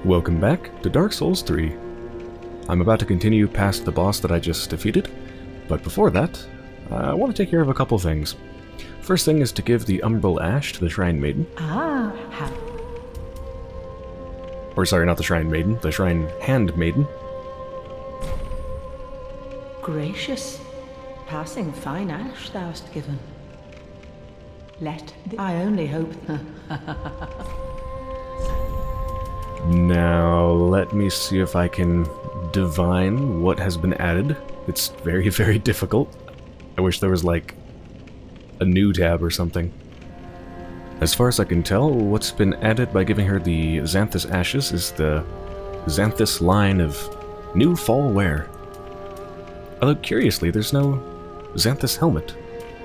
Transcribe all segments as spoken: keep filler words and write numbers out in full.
Welcome back to Dark Souls three. I'm about to continue past the boss that I just defeated, but before that, I want to take care of a couple things. First thing is to give the Umbral Ash to the Shrine Maiden. Ah, ha. Or sorry, not the Shrine Maiden, the Shrine Hand Maiden. Gracious, passing fine ash thou'st given. Let the I only hope. Now, let me see if I can divine what has been added. It's very, very difficult. I wish there was, like, a new tab or something. As far as I can tell, what's been added by giving her the Xanthous Ashes is the Xanthous line of new fall wear. Although, curiously, there's no Xanthous helmet.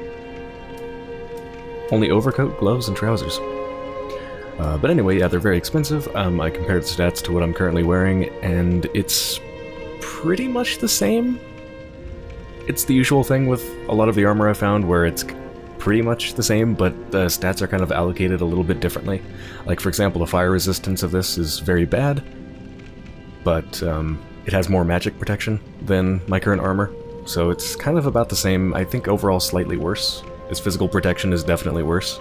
Only overcoat, gloves, and trousers. Uh, but anyway, yeah, they're very expensive. Um, I compared the stats to what I'm currently wearing, and it's pretty much the same. It's the usual thing with a lot of the armor I found, where it's pretty much the same, but the stats are kind of allocated a little bit differently. Like, for example, the fire resistance of this is very bad, but um, it has more magic protection than my current armor, so it's kind of about the same. I think overall slightly worse. Its physical protection is definitely worse.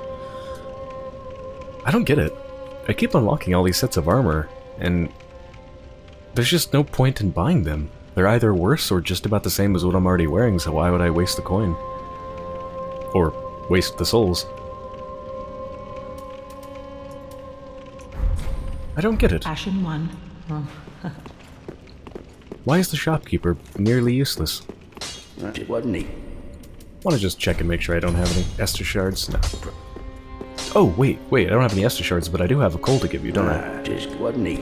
I don't get it. I keep unlocking all these sets of armor, and there's just no point in buying them. They're either worse or just about the same as what I'm already wearing, so why would I waste the coin? Or waste the souls? I don't get it. Ashen one. Oh. Why is the shopkeeper nearly useless? It wasn't he? Want to just check and make sure I don't have any Estus shards? No. Oh, wait, wait, I don't have any Estus shards, but I do have a coal to give you, don't I? Just wasn't he?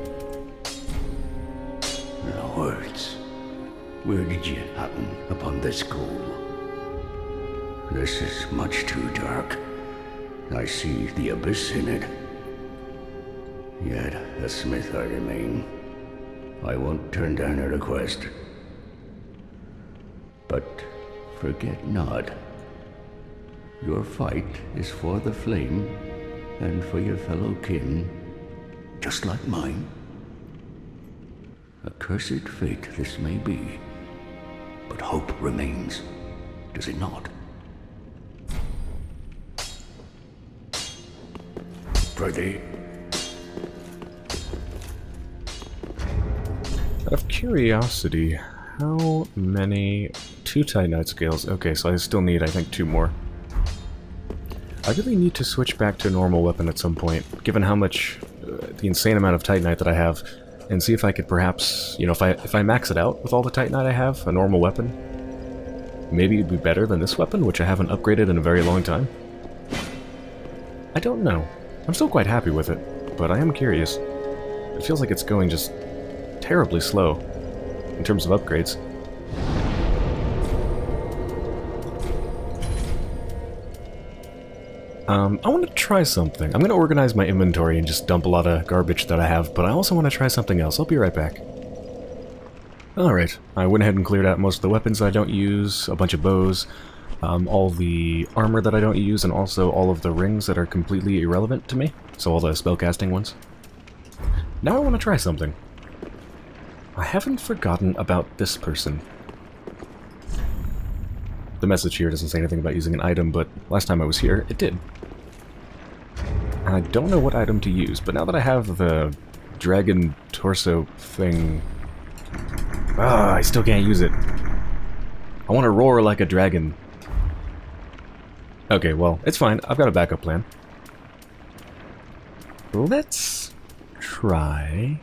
Now, words. Where did you happen upon this coal? This is much too dark. I see the abyss in it. Yet, a smith I remain. I won't turn down a request. But forget not. Your fight is for the flame, and for your fellow kin, just like mine. A cursed fate this may be, but hope remains, does it not? Prithee. Out of curiosity, how many... Two Titanite scales. Okay, so I still need, I think, two more. I really need to switch back to a normal weapon at some point, given how much, uh, the insane amount of Titanite that I have, and see if I could perhaps, you know, if I if I max it out with all the Titanite I have, a normal weapon, maybe it'd be better than this weapon, which I haven't upgraded in a very long time. I don't know. I'm still quite happy with it, but I am curious. It feels like it's going just terribly slow in terms of upgrades. Um, I want to try something. I'm going to organize my inventory and just dump a lot of garbage that I have, but I also want to try something else. I'll be right back. Alright, I went ahead and cleared out most of the weapons I don't use, a bunch of bows, um, all the armor that I don't use, and also all of the rings that are completely irrelevant to me, so all the spellcasting ones. Now I want to try something. I haven't forgotten about this person. The message here doesn't say anything about using an item, but last time I was here, it did. I don't know what item to use, but now that I have the dragon torso thing... Ah, I still can't use it. I want to roar like a dragon. Okay, well, it's fine. I've got a backup plan. Let's try...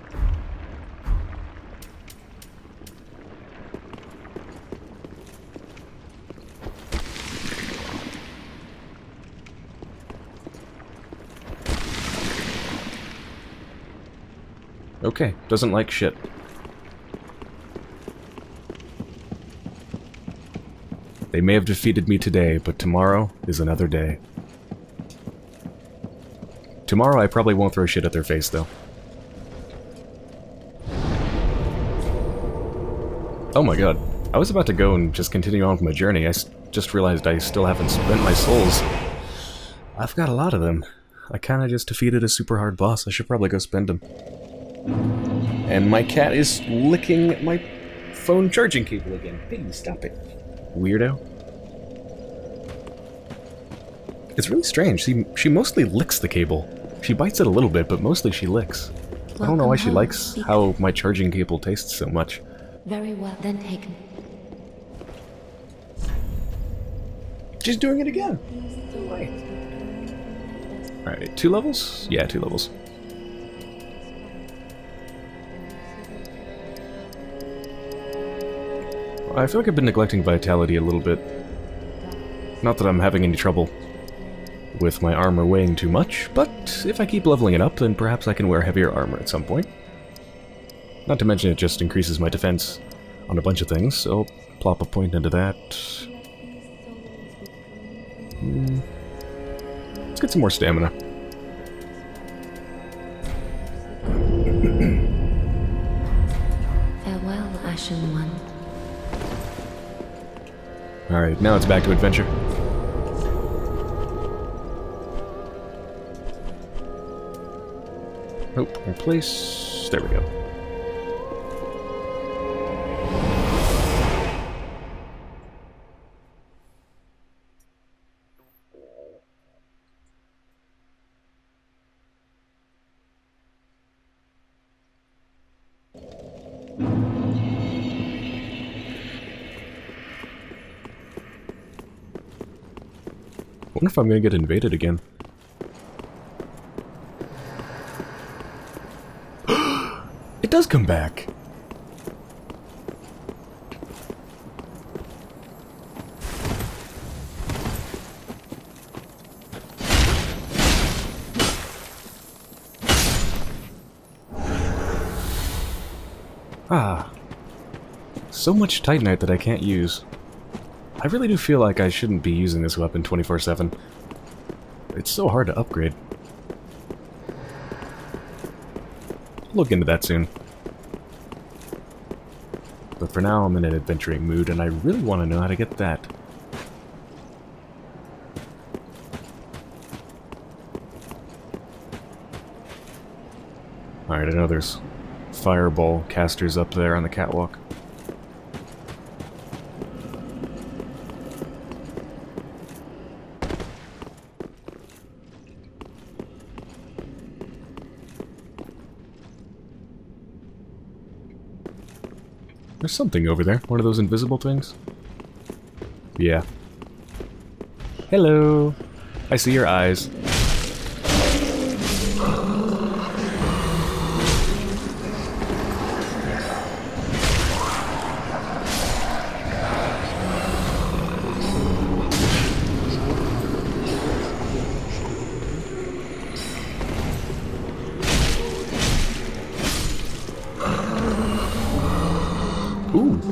Okay, doesn't like shit. They may have defeated me today, but tomorrow is another day. Tomorrow I probably won't throw shit at their face, though. Oh my god. I was about to go and just continue on with my journey. I s just realized I still haven't spent my souls. I've got a lot of them. I kinda just defeated a super hard boss. I should probably go spend them. And my cat is licking my phone charging cable again. Hey, stop it, weirdo. It's really strange. She, she mostly licks the cable. She bites it a little bit, but mostly she licks. I don't know why she likes how my charging cable tastes so much. Very well, then taken. She's doing it again. No way. Alright, two levels? Yeah, two levels. I feel like I've been neglecting vitality a little bit. Not that I'm having any trouble with my armor weighing too much, but if I keep leveling it up, then perhaps I can wear heavier armor at some point. Not to mention it just increases my defense on a bunch of things, so I'll plop a point into that. Hmm. Let's get some more stamina. Farewell, Ashen One. Alright, now it's back to adventure. Oh, replace... There we go. I wonder if I'm gonna get invaded again. It does come back! Ah. So much Titanite that I can't use. I really do feel like I shouldn't be using this weapon twenty-four seven. It's so hard to upgrade. I'll look into that soon. But for now, I'm in an adventuring mood, and I really want to know how to get that. Alright, I know there's fireball casters up there on the catwalk. There's something over there. One of those invisible things? Yeah. Hello! I see your eyes. Ooh.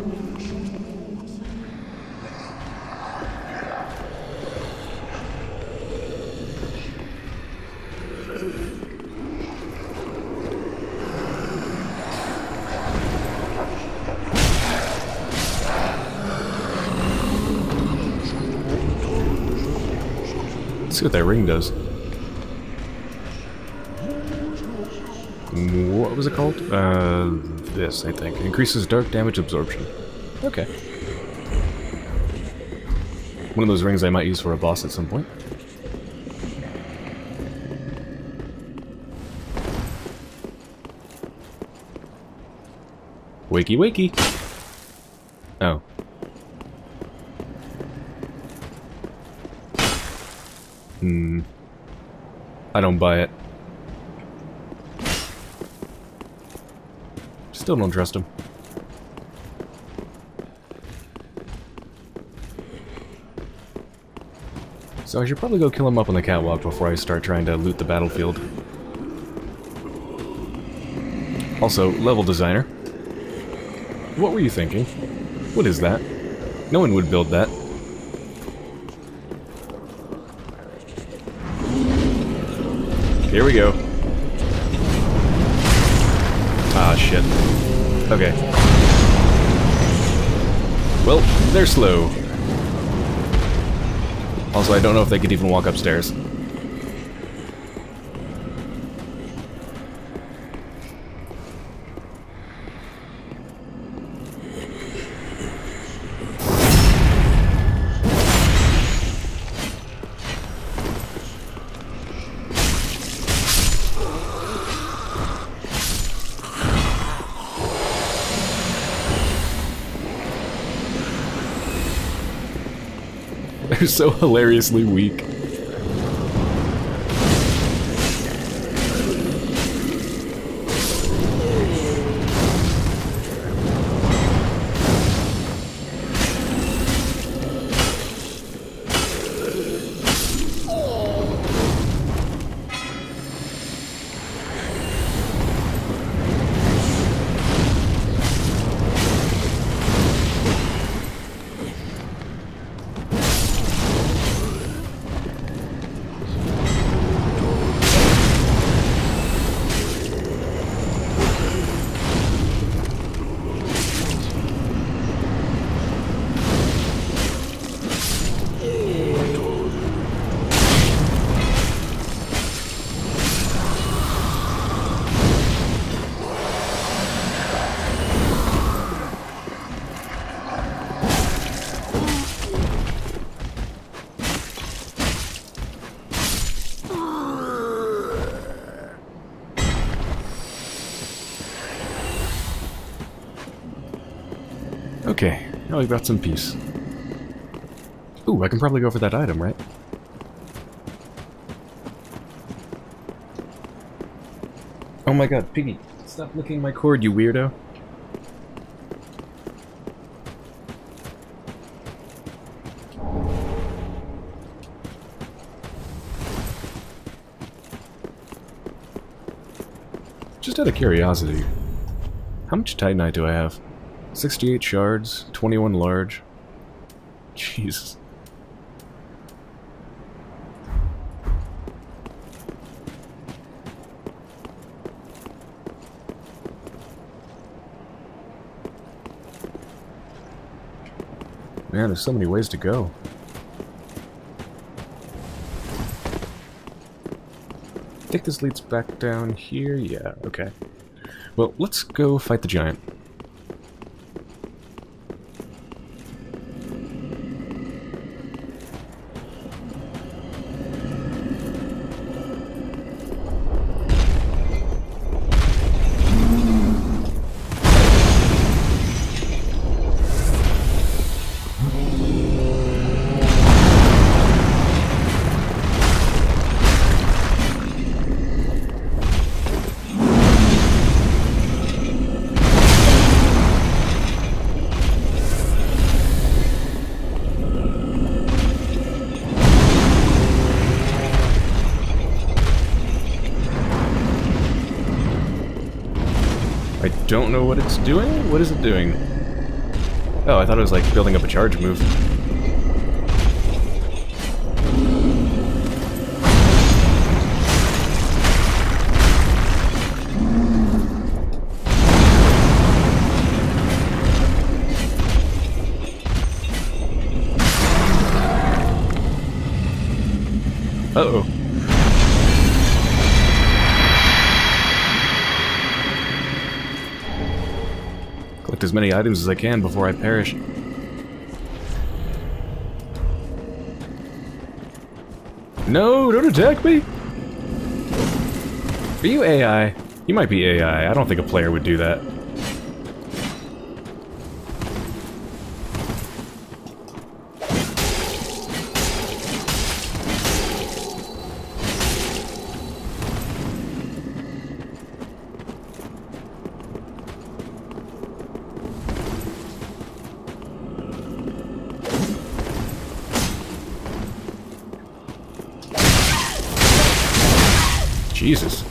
Let's see what that ring does. What was it called? Uh, this, I think. Increases dark damage absorption. Okay. One of those rings I might use for a boss at some point. Wakey wakey! Oh. Hmm. I don't buy it. Still don't trust him. So I should probably go kill him up on the catwalk before I start trying to loot the battlefield. Also, level designer. What were you thinking? What is that? No one would build that. Here we go. Ah, shit. Okay. Well, they're slow. Also, I don't know if they could even walk upstairs. They're so hilariously weak. Okay, now we've got some peace. Ooh, I can probably go for that item, right? Oh my god, Piggy, stop licking my cord, you weirdo. Just out of curiosity, how much Titanite do I have? sixty-eight shards, twenty-one large. Jesus. Man, there's so many ways to go. I think this leads back down here. Yeah, okay. Well, let's go fight the giant. Don't know what it's doing? What is it doing? Oh, I thought it was like building up a charge move. Uh-oh. Collect as many items as I can before I perish. No, don't attack me! Are you A I? You might be A I. I don't think a player would do that. Jesus.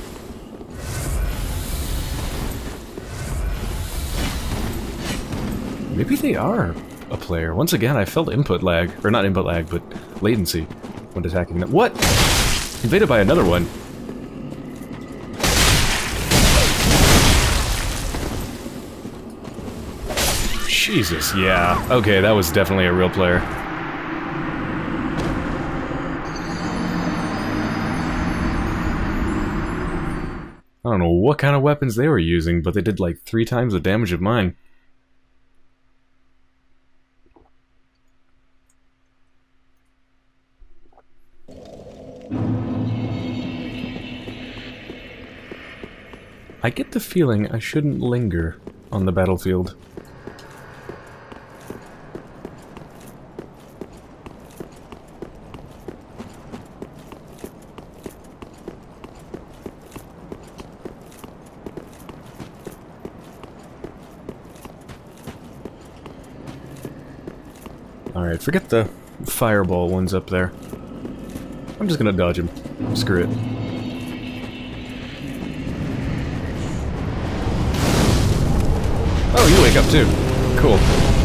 Maybe they are a player. Once again, I felt input lag. Or not input lag, but latency when attacking them. What? Invaded by another one. Jesus, yeah. Okay, that was definitely a real player. I don't know what kind of weapons they were using, but they did like three times the damage of mine. I get the feeling I shouldn't linger on the battlefield. Alright, forget the fireball ones up there. I'm just gonna dodge him. Screw it. Oh, you wake up too. Cool.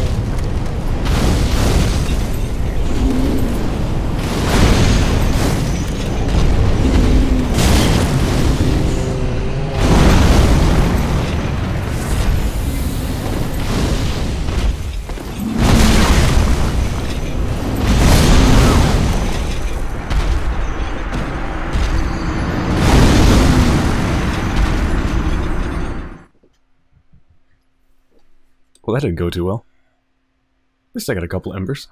Well, that didn't go too well. At least I got a couple embers.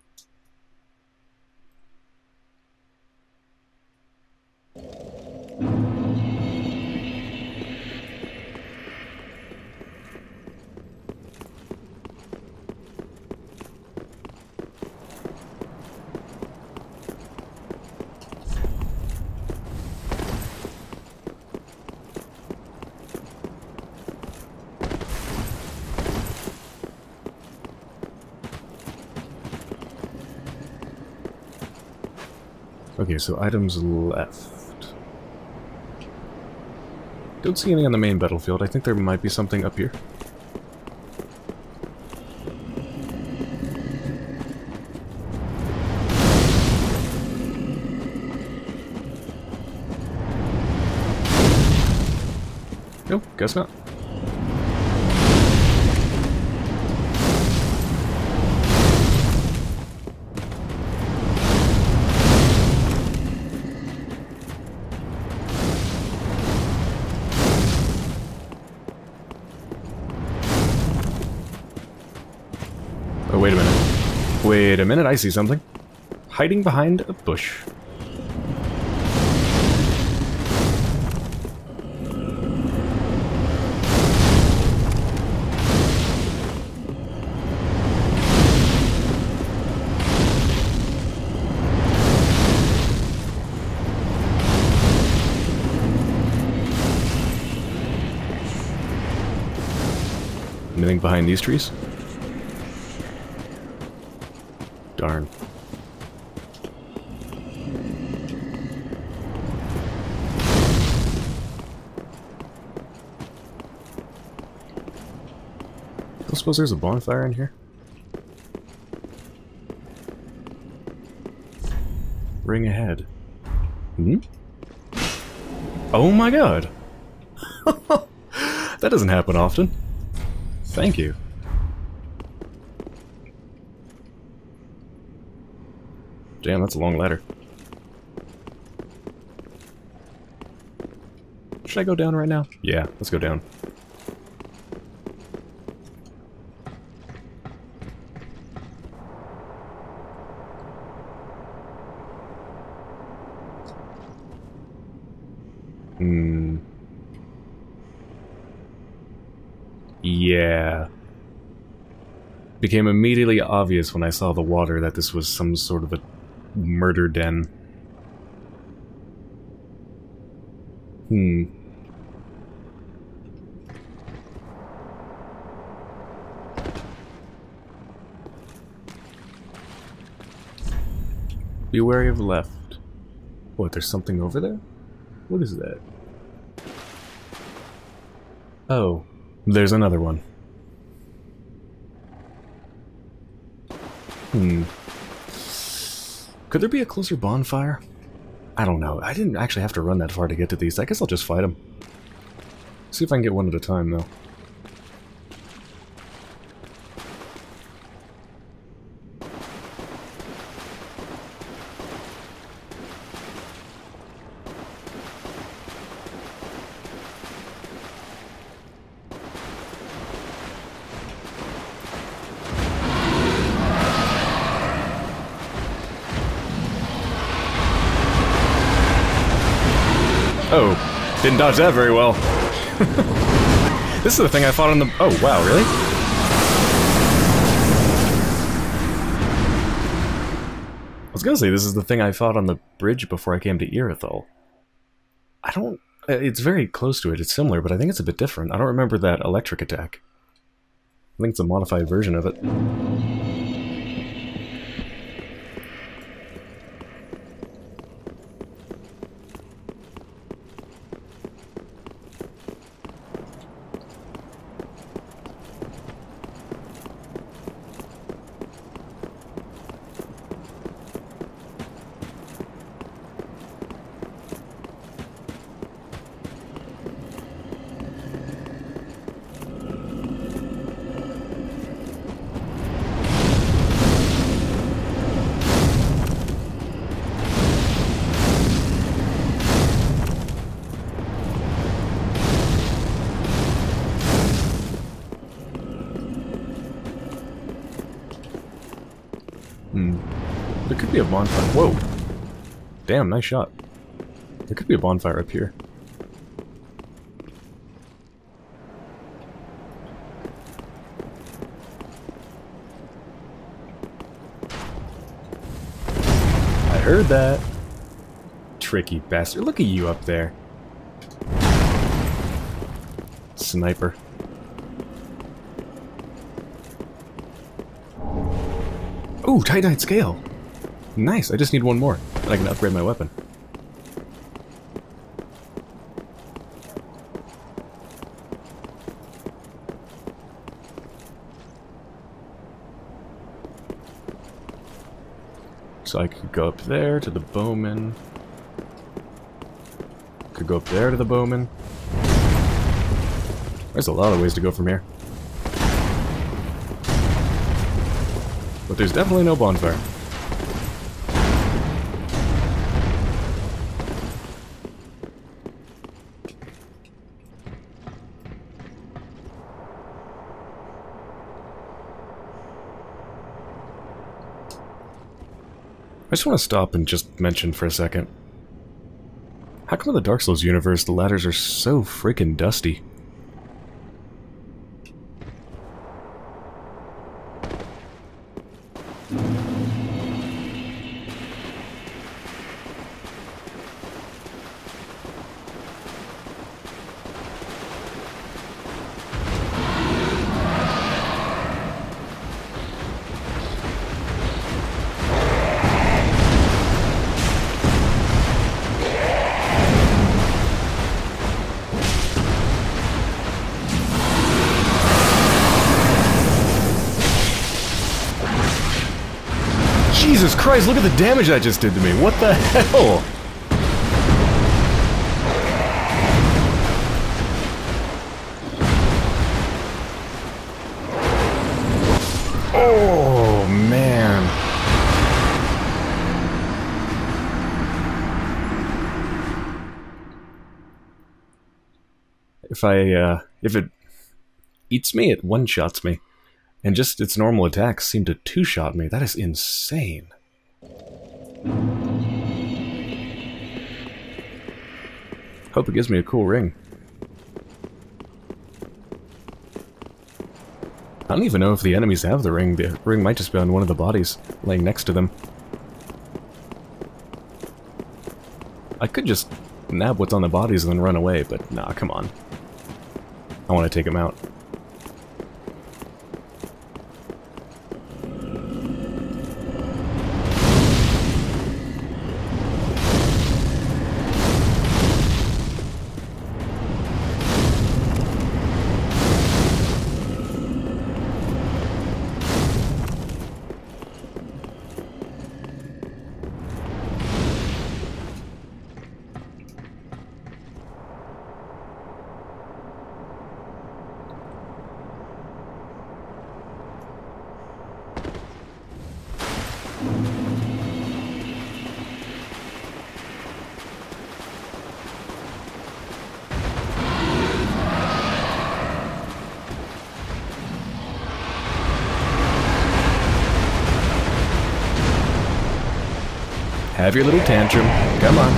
Okay, so items left. Don't see any on the main battlefield. I think there might be something up here. Nope, guess not. Oh, wait a minute. Wait a minute, I see something. Hiding behind a bush. Anything behind these trees? Darn. I suppose there's a bonfire in here. Ring ahead. Hmm? Oh my god! That doesn't happen often. Thank you. Damn, that's a long ladder. Should I go down right now? Yeah, let's go down. Hmm. Yeah. Became immediately obvious when I saw the water that this was some sort of a murder den. Hmm. Be wary of left. What, there's something over there? What is that? Oh, there's another one. Hmm. Could there be a closer bonfire? I don't know. I didn't actually have to run that far to get to these. I guess I'll just fight them. See if I can get one at a time, though. Oh, didn't dodge that very well. This is the thing I fought on the... Oh, wow, really? I was gonna say, this is the thing I fought on the bridge before I came to Irithel. I don't... It's very close to it, it's similar, but I think it's a bit different. I don't remember that electric attack. I think it's a modified version of it. Hmm. There could be a bonfire. Whoa! Damn, nice shot. There could be a bonfire up here. I heard that. Tricky bastard. Look at you up there. Sniper. Ooh, Titanite scale! Nice, I just need one more, and I can upgrade my weapon. So I could go up there to the bowman. Could go up there to the bowman. There's a lot of ways to go from here. But there's definitely no bonfire. I just want to stop and just mention for a second. How come in the Dark Souls universe the ladders are so freaking dusty? Jesus Christ, look at the damage that just did to me. What the hell? Oh, man. If I, uh, if it eats me, it one-shots me. And just its normal attacks seem to two-shot me. That is insane. Hope it gives me a cool ring. I don't even know if the enemies have the ring. The ring might just be on one of the bodies, laying next to them. I could just nab what's on the bodies and then run away, but nah, come on. I want to take them out. Have your little tantrum. Come on.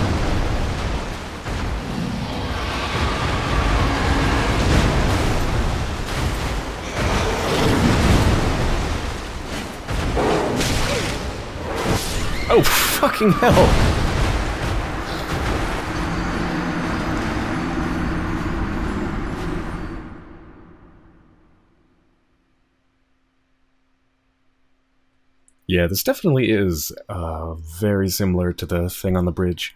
Oh, fucking hell! Yeah, this definitely is uh, very similar to the thing on the bridge.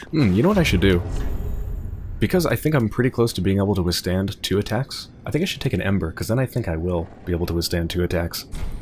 Hmm, you know what I should do? Because I think I'm pretty close to being able to withstand two attacks, I think I should take an Ember, because then I think I will be able to withstand two attacks.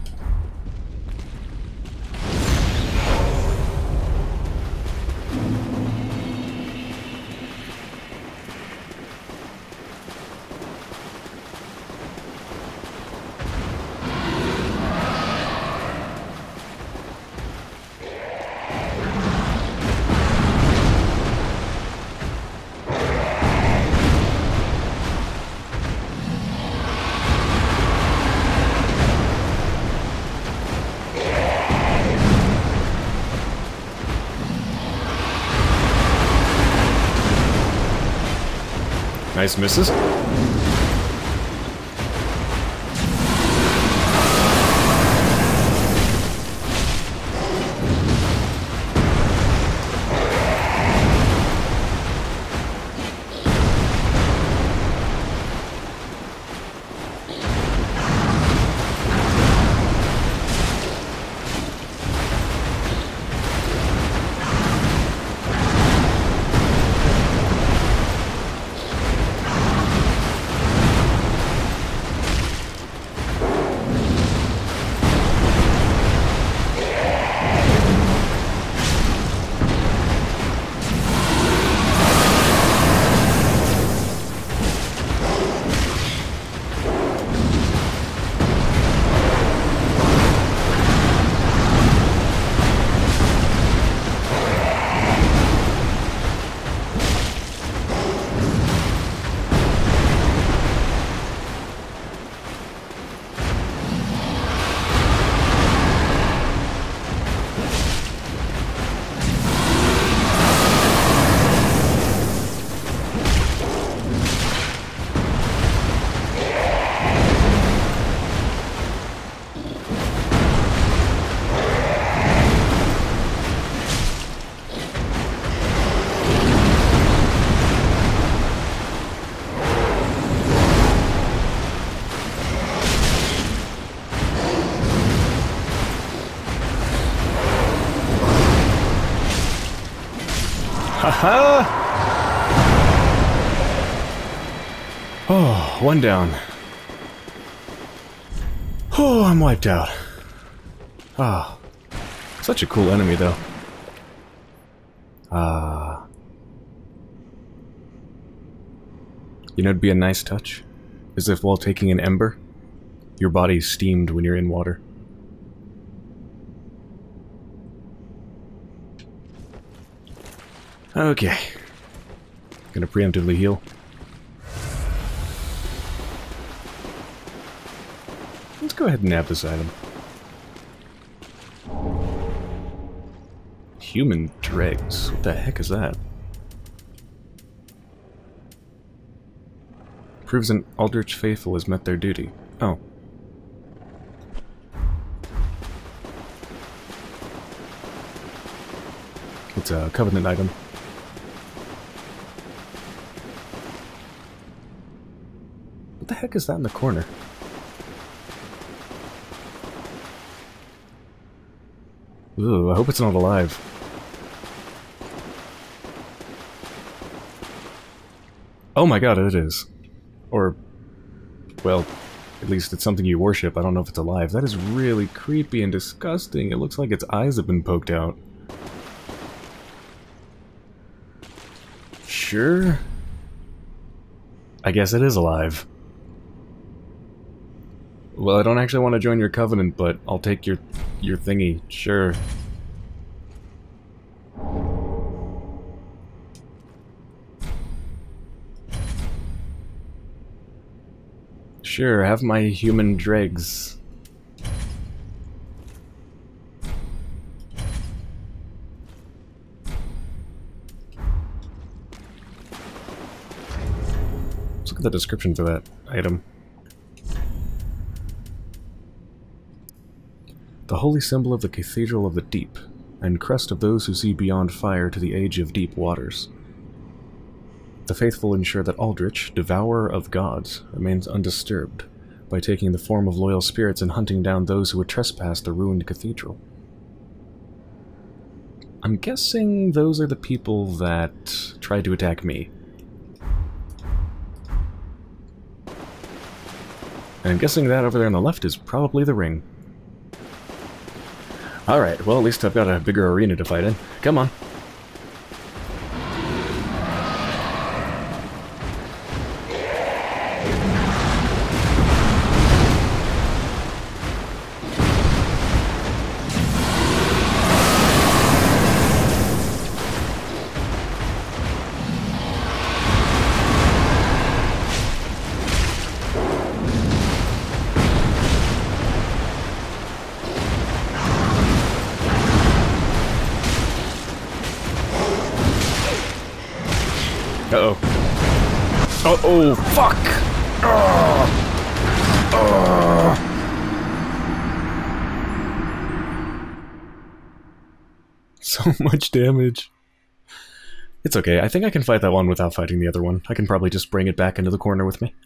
Nice misses. Haha! Oh, one down. Oh, I'm wiped out. Ah. Such a cool enemy, though. Ah. You know, it'd be a nice touch. As if while taking an ember, your body steamed when you're in water. Okay. Gonna preemptively heal. Let's go ahead and nab this item. Human dregs. What the heck is that? Proves an Aldrich faithful has met their duty. Oh. It's a Covenant item. What the heck is that in the corner? Ooh, I hope it's not alive. Oh my god, it is. Or, well, at least it's something you worship. I don't know if it's alive. That is really creepy and disgusting. It looks like its eyes have been poked out. Sure. I guess it is alive. Well, I don't actually want to join your covenant, but I'll take your your thingy. Sure. Sure, have my human dregs. Let's look at the description for that item. The holy symbol of the Cathedral of the Deep, and crest of those who see beyond fire to the age of deep waters. The faithful ensure that Aldrich, devourer of gods, remains undisturbed, by taking the form of loyal spirits and hunting down those who would trespass the ruined cathedral. I'm guessing those are the people that tried to attack me. And I'm guessing that over there on the left is probably the ring. Alright, well at least I've got a bigger arena to fight in. Come on. Uh-oh. Uh-oh, fuck! Ugh. Ugh. So much damage. It's okay, I think I can fight that one without fighting the other one. I can probably just bring it back into the corner with me.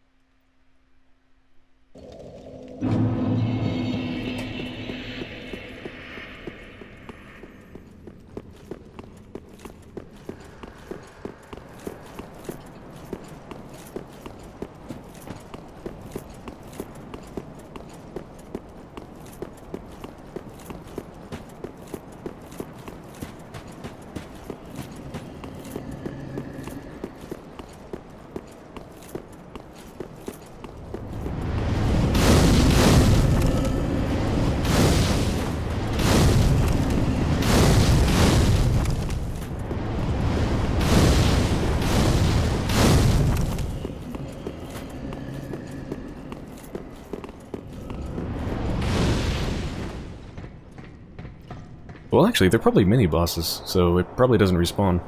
Well, actually, they're probably mini-bosses, so it probably doesn't respawn.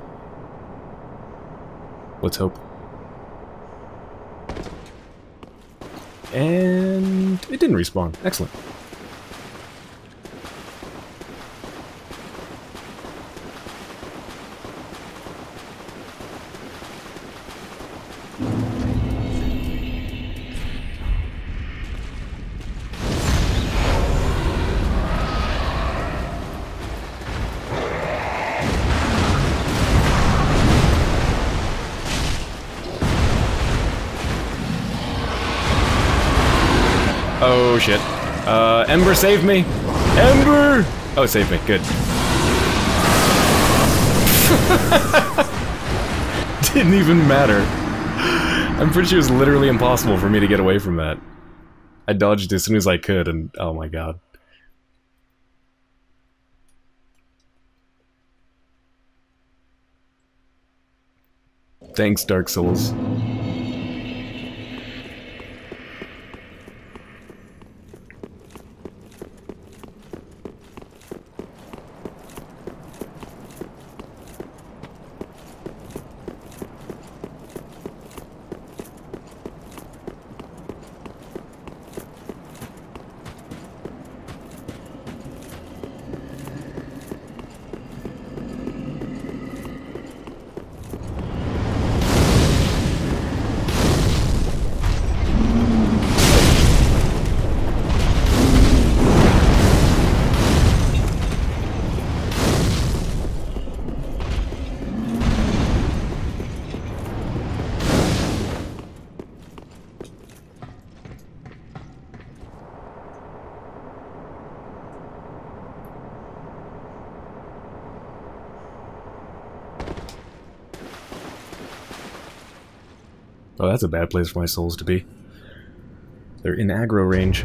Let's hope. And it didn't respawn. Excellent. Oh shit. Uh, Ember, save me! Ember! Oh, save me. Good. Didn't even matter. I'm pretty sure it was literally impossible for me to get away from that. I dodged as soon as I could, and oh my god. Thanks, Dark Souls. Oh, that's a bad place for my souls to be. They're in aggro range.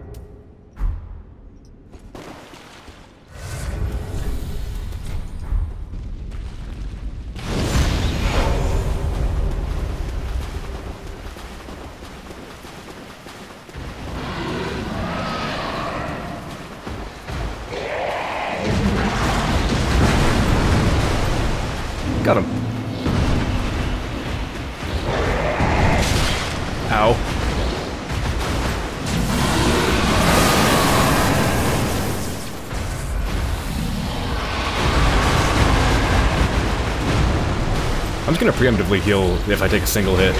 Got him. Ow. I'm just gonna preemptively heal if I take a single hit.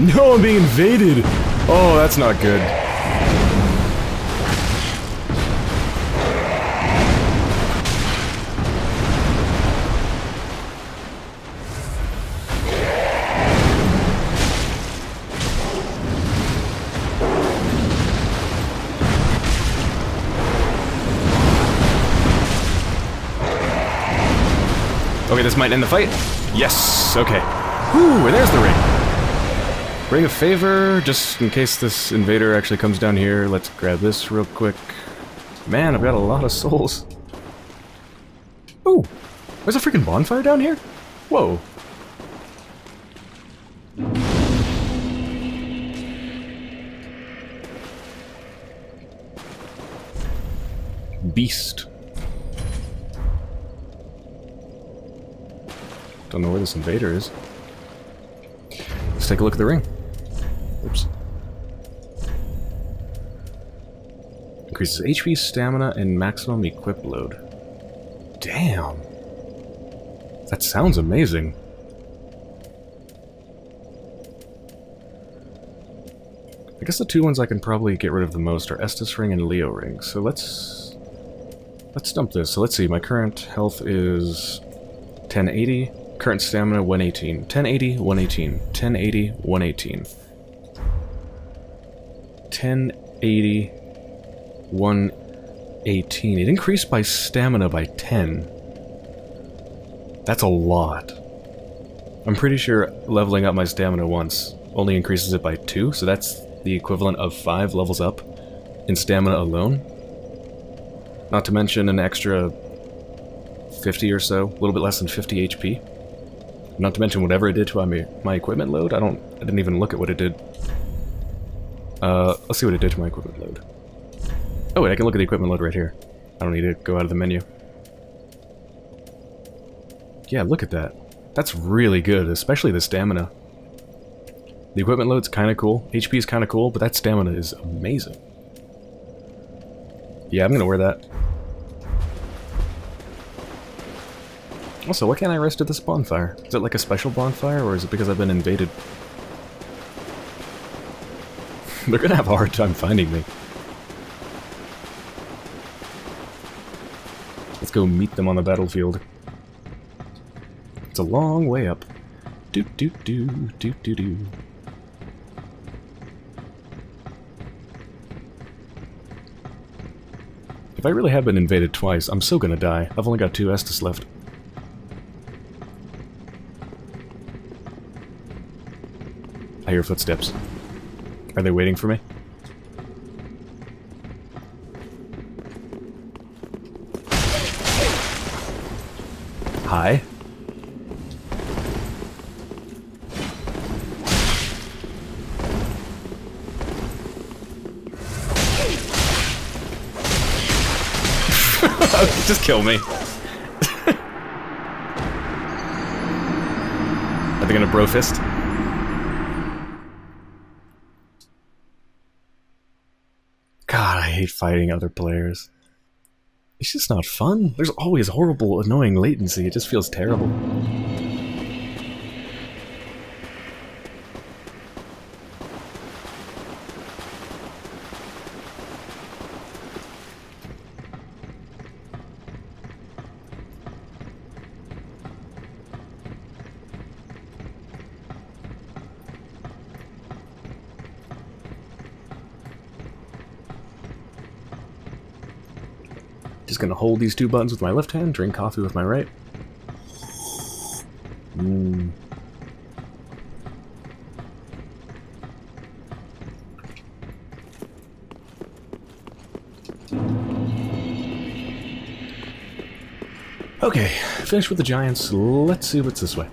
No, I'm being invaded! Oh, that's not good. Okay, this might end the fight. Yes, okay. Whew, and there's the ring. Ring of favor, just in case this invader actually comes down here. Let's grab this real quick. Man, I've got a lot of souls. Ooh, there's a freaking bonfire down here? Whoa. Beast. Don't know where this invader is. Let's take a look at the ring. Oops. Increases H P, stamina, and maximum equip load. Damn. That sounds amazing. I guess the two ones I can probably get rid of the most are Estus Ring and Leo Ring. So let's... Let's dump this. So let's see, my current health is ten eighty. Current stamina, one eighteen. ten eighty, one eighteen. ten eighty, one eighteen. ten eighty, one eighteen. It increased by stamina by ten. That's a lot. I'm pretty sure leveling up my stamina once only increases it by two, so that's the equivalent of five levels up in stamina alone. Not to mention an extra fifty or so, a little bit less than fifty H P. Not to mention whatever it did to my, my equipment load. I don't, I didn't even look at what it did. Uh, let's see what it did to my equipment load. Oh wait, I can look at the equipment load right here. I don't need to go out of the menu. Yeah, look at that. That's really good, especially the stamina. The equipment load's kind of cool. H P is kind of cool, but that stamina is amazing. Yeah, I'm gonna wear that. Also, why can't I rest at this bonfire? Is it like a special bonfire, or is it because I've been invaded? They're gonna have a hard time finding me. Let's go meet them on the battlefield. It's a long way up. Doo doo doo doo doo doo. If I really have been invaded twice, I'm still gonna die. I've only got two Estus left. I hear footsteps. Are they waiting for me? Hi. Just kill me. Are they gonna bro fist? God, I hate fighting other players. It's just not fun. There's always horrible, annoying latency. It just feels terrible. Just gonna hold these two buttons with my left hand, drink coffee with my right. Mm. Okay, finished with the giants. Let's see what's this way.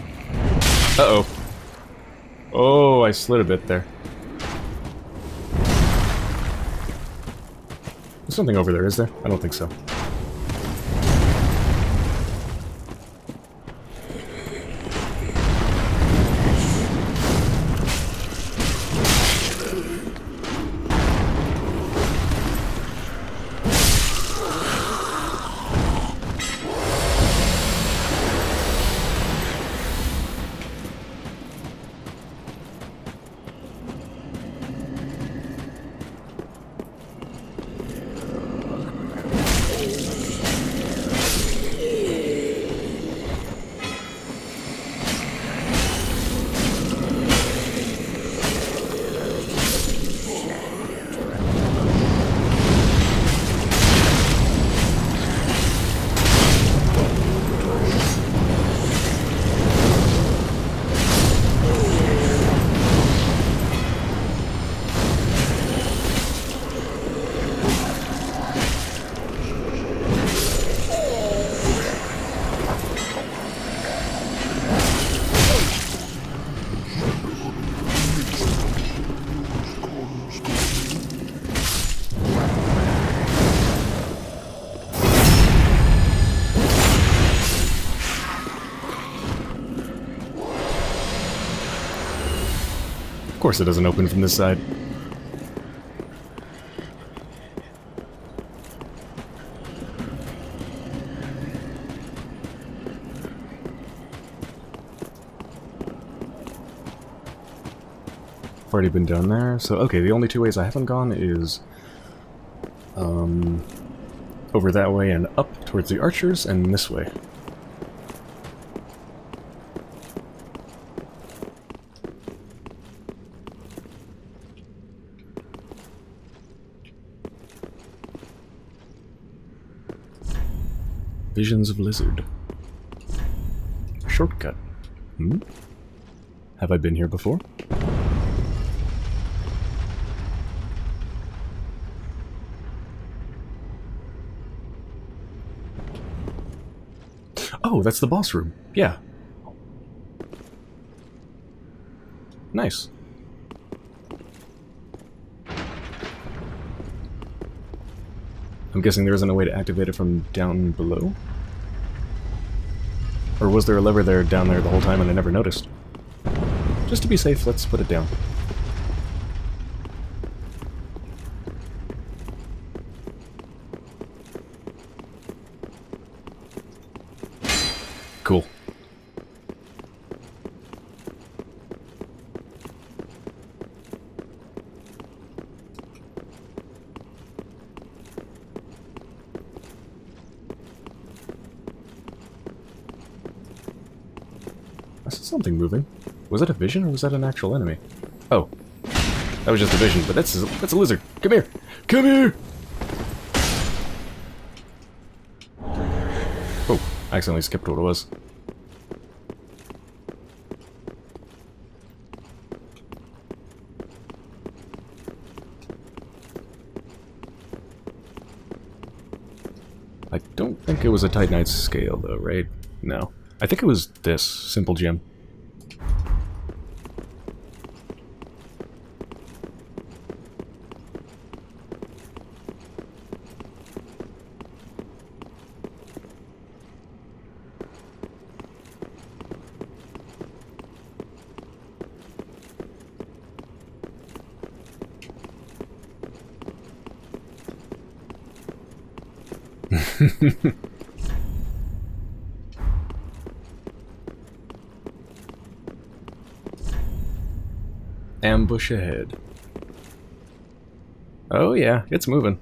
Uh-oh. Oh, I slid a bit there. There's something over there, is there? I don't think so. Of course it doesn't open from this side. I've already been down there, so okay, the only two ways I haven't gone is um, over that way and up towards the archers, and this way. Visions of Lizard. Shortcut. Hmm? Have I been here before? Oh, that's the boss room. Yeah. Nice. I'm guessing there isn't a way to activate it from down below? Or was there a lever there down there the whole time and I never noticed? Just to be safe, let's put it down. Cool. I saw something moving. Was that a vision or was that an actual enemy? Oh. That was just a vision, but that's a, that's a lizard. Come here! Come here! Oh, I accidentally skipped what it was. I don't think it was a Titanite scale though, right? No. I think it was this simple gem. Ambush ahead. Oh yeah, it's moving.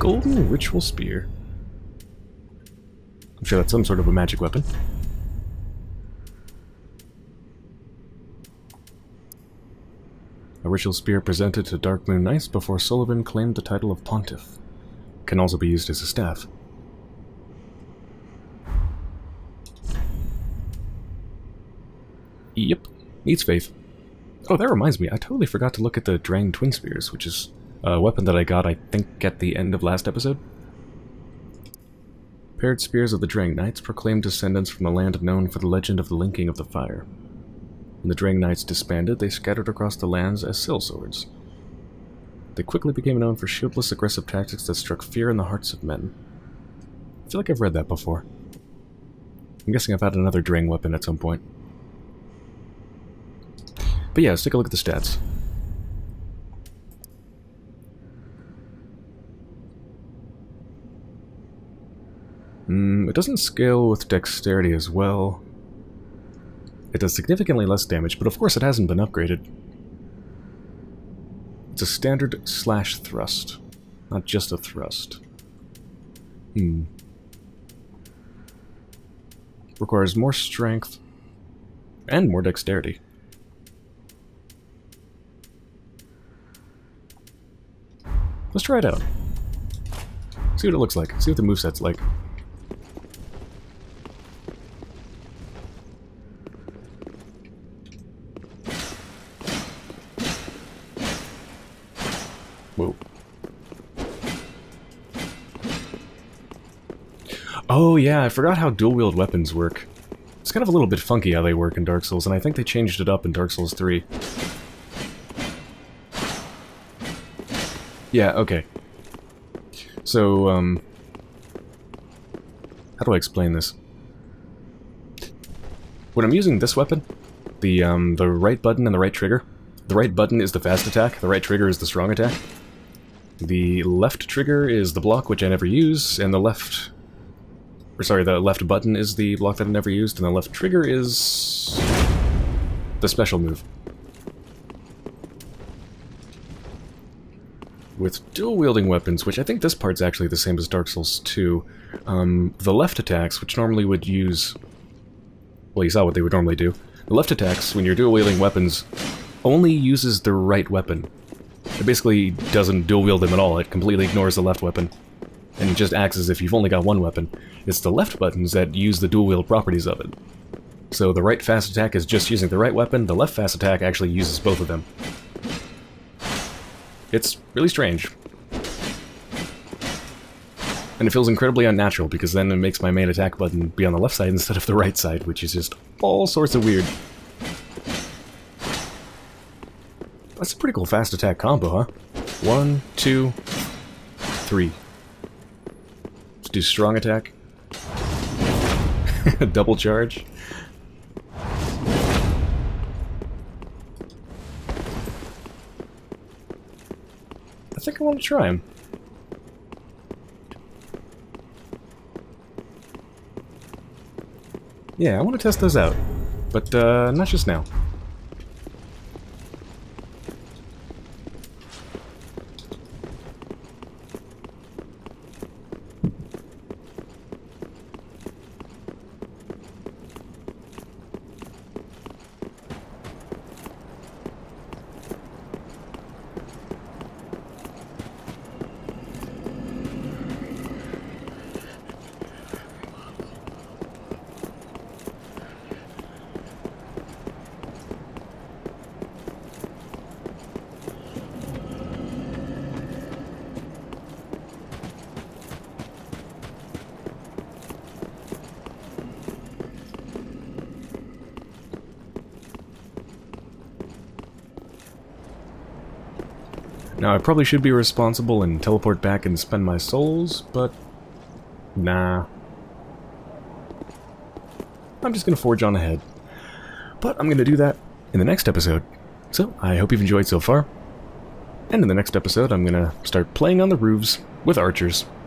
golden ritual spear. I'm sure that's some sort of a magic weapon. A ritual spear presented to Dark Moon Knights before Sullivan claimed the title of Pontiff. Can also be used as a staff. Yep, needs faith. Oh, that reminds me, I totally forgot to look at the Drang Twin Spears, which is a weapon that I got, I think, at the end of last episode. Paired spears of the Drang Knights proclaim descendants from a land known for the legend of the linking of the fire. When the Drang Knights disbanded, they scattered across the lands as sill swords. They quickly became known for shieldless, aggressive tactics that struck fear in the hearts of men. I feel like I've read that before. I'm guessing I've had another Drang weapon at some point. But yeah, let's take a look at the stats. Mm, it doesn't scale with dexterity as well. It does significantly less damage, but of course it hasn't been upgraded. It's a standard slash thrust, not just a thrust. Hmm. Requires more strength and more dexterity. Let's try it out. See what it looks like. See what the moveset's like. Whoa. Oh yeah, I forgot how dual-wield weapons work. It's kind of a little bit funky how they work in Dark Souls, and I think they changed it up in Dark Souls three. Yeah, okay. So, um... how do I explain this? When I'm using this weapon, the, um, the right button and the right trigger, the right button is the fast attack, the right trigger is the strong attack. The left trigger is the block, which I never use, and the left... or sorry, the left button is the block that I never used, and the left trigger is... the special move. With dual-wielding weapons, which I think this part's actually the same as Dark Souls two, um, the left attacks, which normally would use... well, you saw what they would normally do. The left attacks, when you're dual-wielding weapons, only uses the right weapon. It basically doesn't dual-wield them at all, it completely ignores the left weapon. And it just acts as if you've only got one weapon. It's the left buttons that use the dual-wield properties of it. So the right fast attack is just using the right weapon, the left fast attack actually uses both of them. It's really strange. And it feels incredibly unnatural, because then it makes my main attack button be on the left side instead of the right side, which is just all sorts of weird. That's a pretty cool fast attack combo, huh? One, two, three. Let's do strong attack. Double charge. I think I want to try him. Yeah, I want to test those out, but uh, not just now. Now, I probably should be responsible and teleport back and spend my souls, but... nah. I'm just gonna forge on ahead. But I'm gonna do that in the next episode. So, I hope you've enjoyed so far. And in the next episode, I'm gonna start playing on the roofs with archers.